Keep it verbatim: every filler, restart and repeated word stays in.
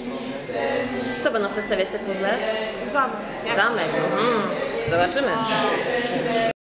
Co będą przedstawiać te puzzle? Zamek. Zamek. Mhm. Zobaczymy.